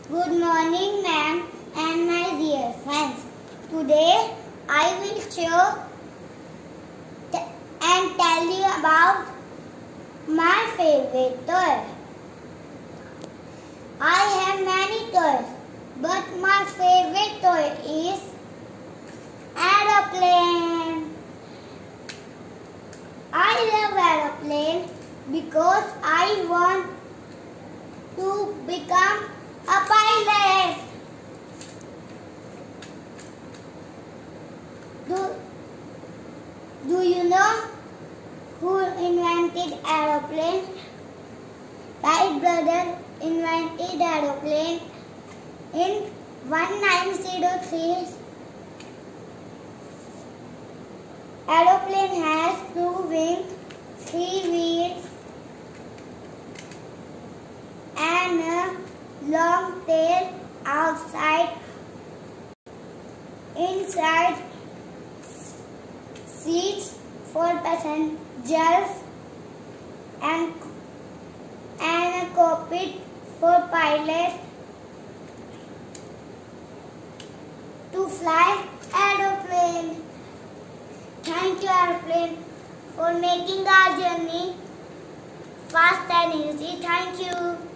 Good morning, ma'am, and my dear friends. Today I will show and tell you about my favorite toy. I have many toys, but my favorite toy is Aeroplane. I love Aeroplane because I want to become a pilot. Do you know who invented Aeroplane? Wright brother invented Aeroplane in 1903. Aeroplane has two wings, three wheels, and a long tail outside. Inside, seats for passengers and a cockpit for pilots to fly Aeroplane. Thank you, Aeroplane, for making our journey fast and easy. Thank you.